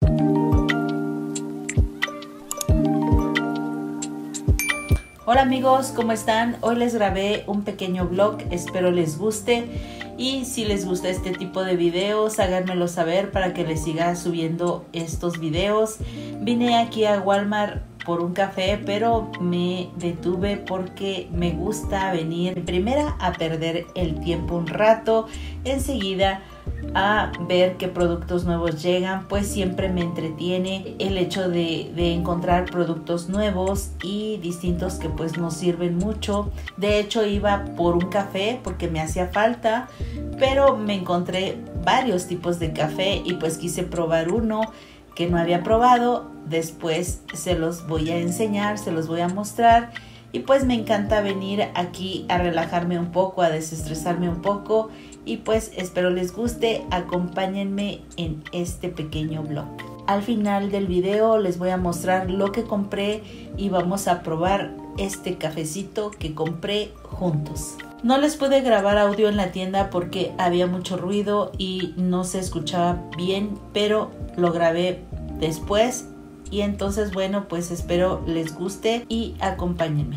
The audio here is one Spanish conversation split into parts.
Hola amigos, ¿cómo están? Hoy les grabé un pequeño vlog, espero les guste y si les gusta este tipo de videos háganmelo saber para que les siga subiendo estos videos. Vine aquí a Walmart por un café, pero me detuve porque me gusta venir primero a perder el tiempo un rato, enseguida a ver qué productos nuevos llegan, pues siempre me entretiene el hecho de encontrar productos nuevos y distintos que pues nos sirven mucho. De hecho iba por un café porque me hacía falta, pero me encontré varios tipos de café y pues quise probar uno que no había probado. Después se los voy a enseñar, se los voy a mostrar. Y pues me encanta venir aquí a relajarme un poco, a desestresarme un poco. Y pues espero les guste, acompáñenme en este pequeño vlog. Al final del video les voy a mostrar lo que compré y vamos a probar este cafecito que compré juntos. No les pude grabar audio en la tienda porque había mucho ruido y no se escuchaba bien, pero lo grabé después. Y entonces bueno, pues espero les guste y acompáñenme.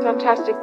fantastic.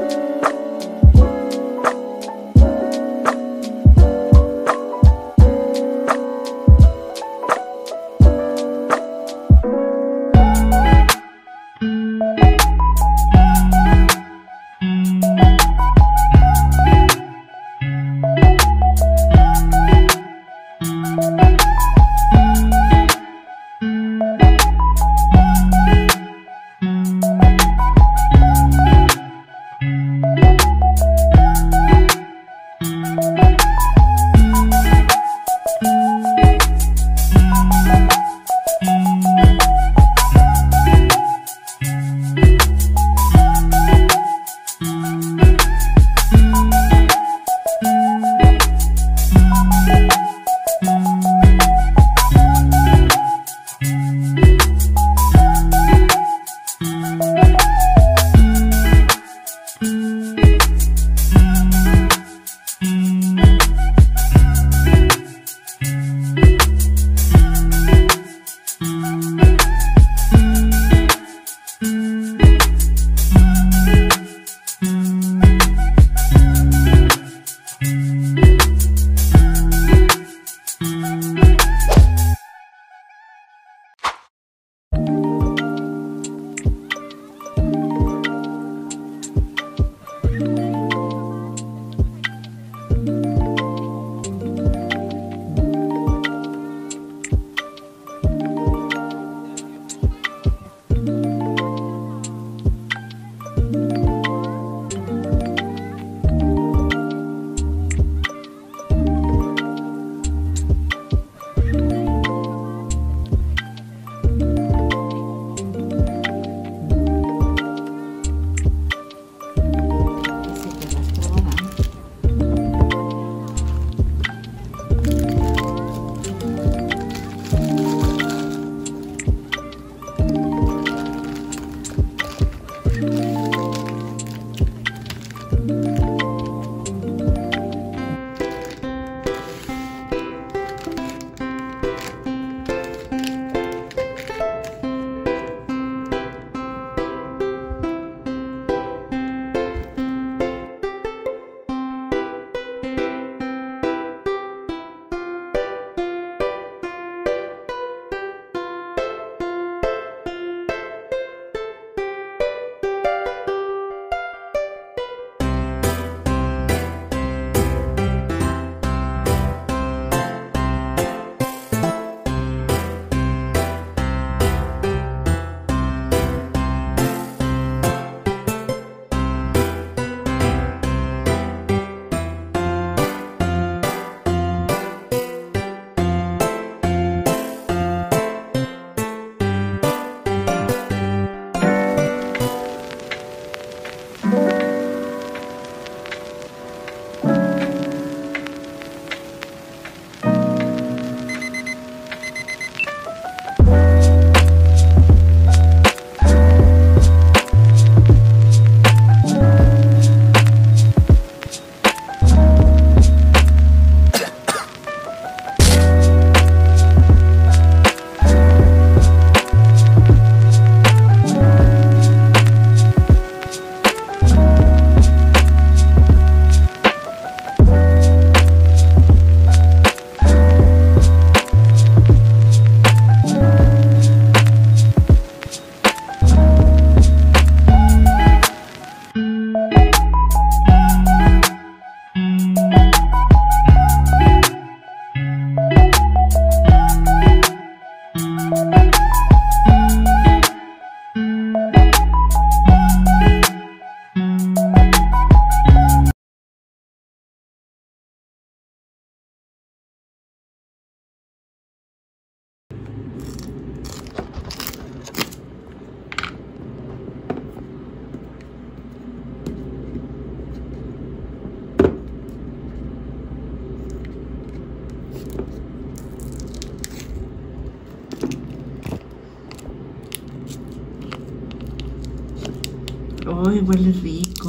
Ay, huele rico.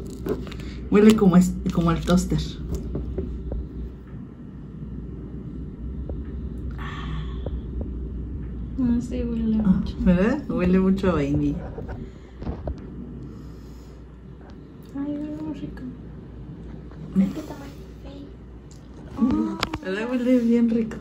Huele como al toaster. No, sí, huele mucho. ¿Verdad? Huele mucho a vainilla. Ay, muy rico. Es que está muy feo. ¿Verdad? Huele bien rico.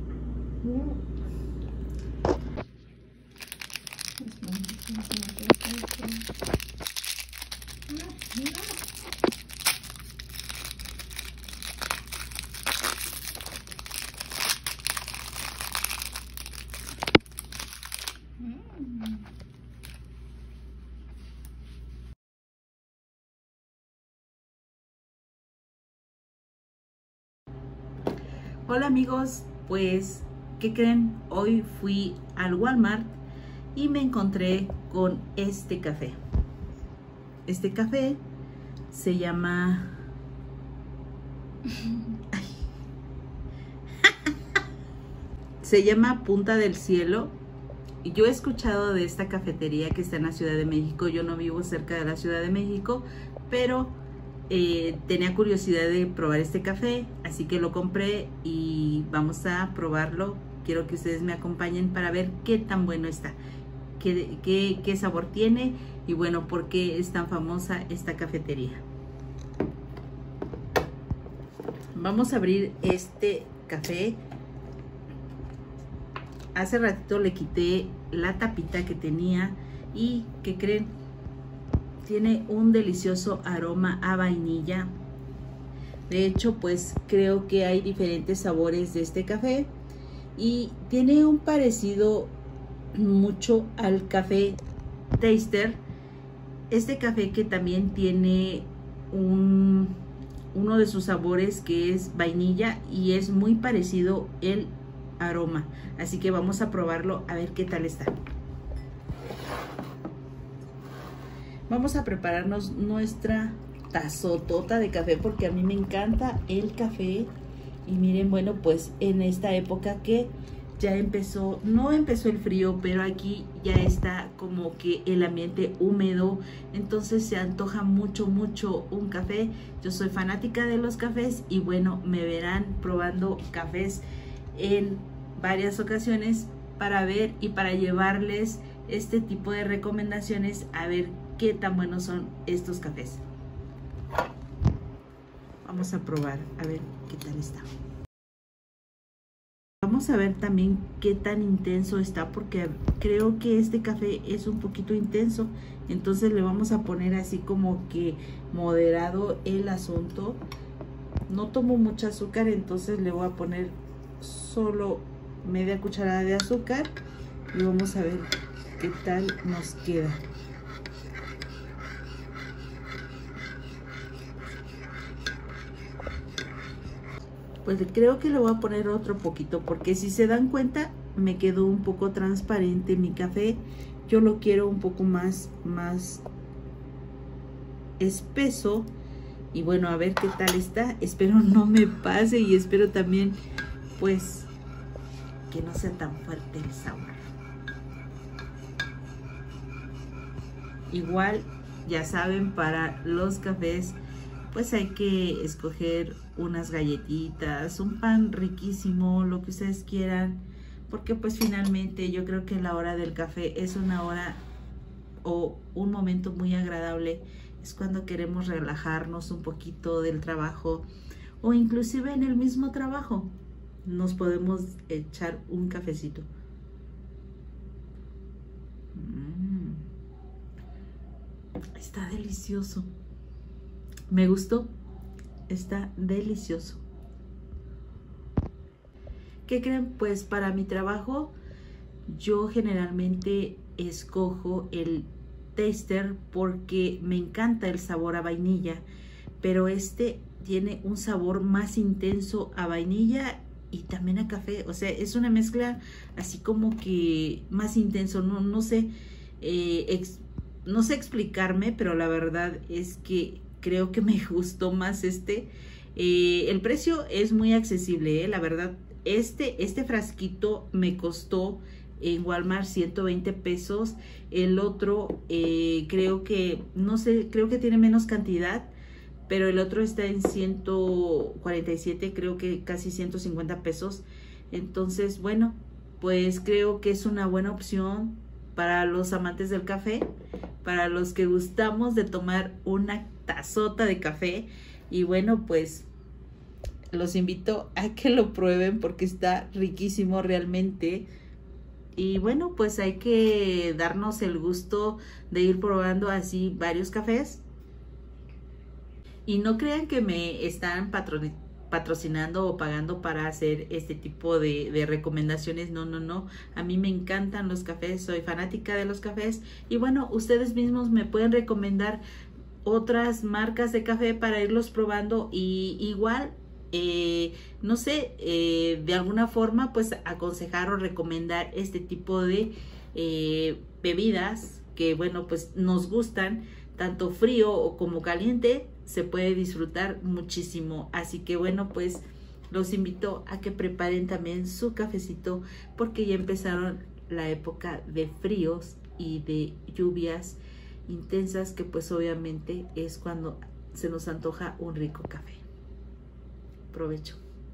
Hola amigos, pues, ¿qué creen? Hoy fui al Walmart y me encontré con este café. Este café se llama... se llama Punta del Cielo. Yo he escuchado de esta cafetería que está en la Ciudad de México. Yo no vivo cerca de la Ciudad de México, pero tenía curiosidad de probar este café, así que lo compré y vamos a probarlo. Quiero que ustedes me acompañen para ver qué tan bueno está, qué sabor tiene y bueno, por qué es tan famosa esta cafetería. Vamos a abrir este café. Hace ratito le quité la tapita que tenía y ¿qué creen? Tiene un delicioso aroma a vainilla. De hecho, pues creo que hay diferentes sabores de este café y tiene un parecido mucho al café Taster. Este café que también tiene uno de sus sabores que es vainilla y es muy parecido el aroma. Así que vamos a probarlo a ver qué tal está. Vamos a prepararnos nuestra tazotota de café porque a mí me encanta el café. Y miren, bueno, pues en esta época que ya empezó, no empezó el frío, pero aquí ya está como que el ambiente húmedo, entonces se antoja mucho un café. Yo soy fanática de los cafés y bueno, me verán probando cafés en varias ocasiones para ver y para llevarles este tipo de recomendaciones a ver qué tan buenos son estos cafés. Vamos a probar a ver qué tal está. Vamos a ver también qué tan intenso está porque creo que este café es un poquito intenso, entonces le vamos a poner así como que moderado el asunto. No tomo mucho azúcar, entonces le voy a poner solo media cucharada de azúcar y vamos a ver qué tal nos queda. Pues creo que le voy a poner otro poquito porque si se dan cuenta me quedó un poco transparente mi café. Yo lo quiero un poco más espeso y bueno, a ver qué tal está. Espero no me pase y espero también pues que no sea tan fuerte el sabor. Igual, ya saben, para los cafés pues hay que escoger unas galletitas, un pan riquísimo, lo que ustedes quieran, porque pues finalmente yo creo que la hora del café es una hora o un momento muy agradable. Es cuando queremos relajarnos un poquito del trabajo o inclusive en el mismo trabajo nos podemos echar un cafecito. Está delicioso. Me gustó. Está delicioso. ¿Qué creen? Pues para mi trabajo yo generalmente escojo el Taster porque me encanta el sabor a vainilla, pero este tiene un sabor más intenso a vainilla y también a café. O sea, es una mezcla así como que más intenso. No sé, no sé explicarme, pero la verdad es que creo que me gustó más este. El precio es muy accesible, la verdad. Este frasquito me costó en Walmart 120 pesos. El otro creo que, no sé, creo que tiene menos cantidad, pero el otro está en 147, creo que casi 150 pesos. Entonces, bueno, pues creo que es una buena opción. para los amantes del café, para los que gustamos de tomar una tazota de café. Y bueno, pues los invito a que lo prueben porque está riquísimo realmente. Y bueno, pues hay que darnos el gusto de ir probando así varios cafés. Y no crean que me están patrocinando o pagando para hacer este tipo de recomendaciones. No, no, no. A mí me encantan los cafés, soy fanática de los cafés. Y bueno, ustedes mismos me pueden recomendar otras marcas de café para irlos probando. Y igual, no sé, de alguna forma pues aconsejar o recomendar este tipo de bebidas que bueno, pues nos gustan, tanto frío o como caliente, se puede disfrutar muchísimo. Así que bueno, pues los invito a que preparen también su cafecito porque ya empezaron la época de fríos y de lluvias intensas, que pues obviamente es cuando se nos antoja un rico café. Provecho.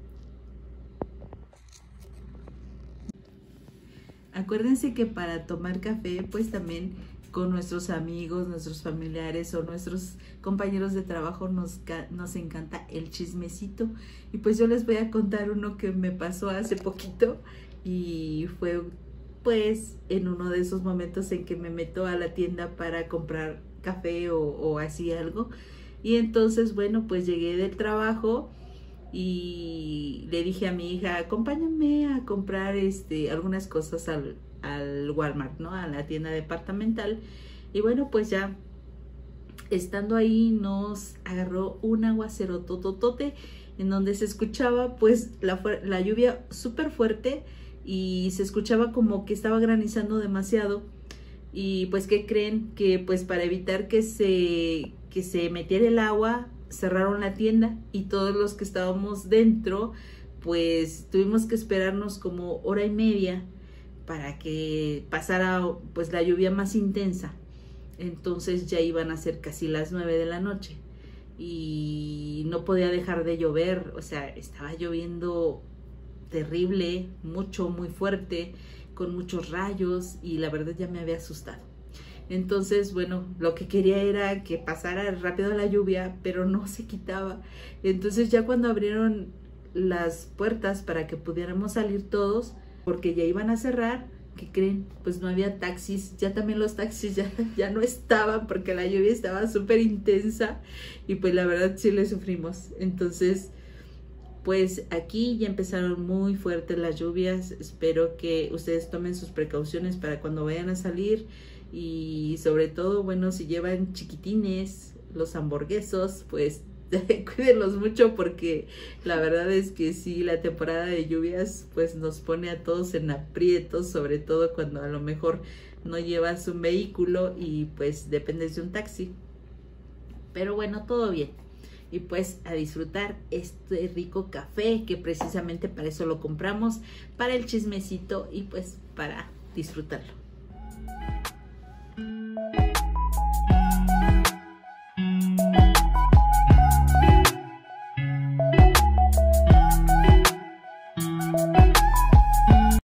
Acuérdense que para tomar café pues también con nuestros amigos, nuestros familiares o nuestros compañeros de trabajo nos encanta el chismecito. Y pues yo les voy a contar uno que me pasó hace poquito y fue pues en uno de esos momentos en que me meto a la tienda para comprar café o así algo. Y entonces bueno, pues llegué del trabajo y le dije a mi hija, acompáñame a comprar algunas cosas al Walmart, ¿no? A la tienda departamental. Y bueno, pues ya estando ahí nos agarró un aguacero tototote en donde se escuchaba pues la lluvia súper fuerte y se escuchaba como que estaba granizando demasiado. Y pues, ¿qué creen? Que pues para evitar que se metiera el agua, cerraron la tienda y todos los que estábamos dentro pues tuvimos que esperarnos como hora y media para que pasara pues la lluvia más intensa. Entonces ya iban a ser casi las 9 de la noche y no podía dejar de llover. O sea, estaba lloviendo terrible, mucho, muy fuerte, con muchos rayos, y la verdad ya me había asustado. Entonces, bueno, lo que quería era que pasara rápido la lluvia, pero no se quitaba. Entonces ya cuando abrieron las puertas para que pudiéramos salir todos, porque ya iban a cerrar, ¿qué creen? Pues no había taxis. Ya también los taxis ya no estaban porque la lluvia estaba súper intensa y pues la verdad sí le sufrimos. Entonces, pues aquí ya empezaron muy fuertes las lluvias. Espero que ustedes tomen sus precauciones para cuando vayan a salir. Y sobre todo, bueno, si llevan chiquitines, los hamburguesos, pues cuídenlos mucho porque la verdad es que sí, la temporada de lluvias pues nos pone a todos en aprietos, sobre todo cuando a lo mejor no llevas un vehículo y pues dependes de un taxi. Pero bueno, todo bien. Y pues a disfrutar este rico café que precisamente para eso lo compramos, para el chismecito y pues para disfrutarlo.